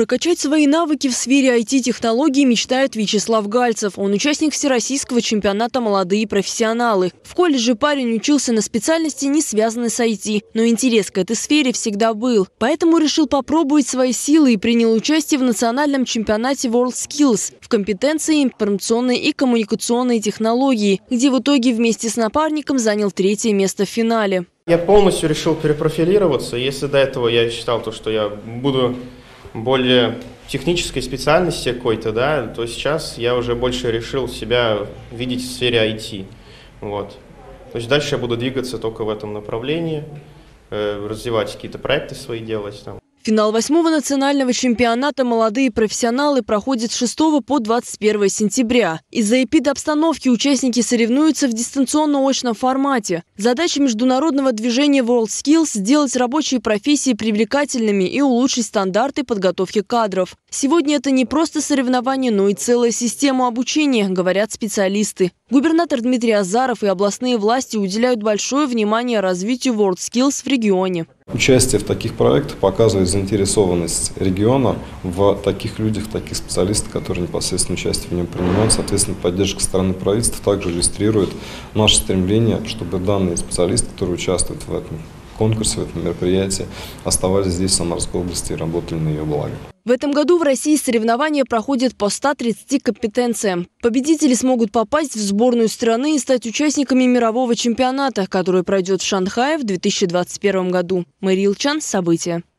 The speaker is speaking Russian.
Прокачать свои навыки в сфере IT-технологий мечтает Вячеслав Гальцев. Он участник всероссийского чемпионата «Молодые профессионалы». В колледже парень учился на специальности, не связанной с IT. Но интерес к этой сфере всегда был. Поэтому решил попробовать свои силы и принял участие в национальном чемпионате WorldSkills в компетенции информационной и коммуникационной технологии, где в итоге вместе с напарником занял 3-е место в финале. Я полностью решил перепрофилироваться. Если до этого я считал, что я буду более технической специальности какой-то, да, то сейчас я уже больше решил себя видеть в сфере IT. Вот. То есть дальше я буду двигаться только в этом направлении, развивать какие-то проекты свои делать там. Финал 8-го национального чемпионата «Молодые профессионалы» проходит с 6 по 21 сентября. Из-за эпидобстановки участники соревнуются в дистанционно-очном формате. Задача международного движения WorldSkills – сделать рабочие профессии привлекательными и улучшить стандарты подготовки кадров. Сегодня это не просто соревнование, но и целая система обучения, говорят специалисты. Губернатор Дмитрий Азаров и областные власти уделяют большое внимание развитию WorldSkills в регионе. Участие в таких проектах показывает заинтересованность региона в таких людях, таких специалистах, которые непосредственно участие в нем принимают. Соответственно, поддержка со стороны правительства также иллюстрирует наше стремление, чтобы данные специалисты, которые участвуют в этом конкурсе, в этом мероприятии, оставались здесь, в Самарской области, и работали на ее благо. В этом году в России соревнования проходят по 130 компетенциям. Победители смогут попасть в сборную страны и стать участниками мирового чемпионата, который пройдет в Шанхае в 2021 году. Мария Илчан, события.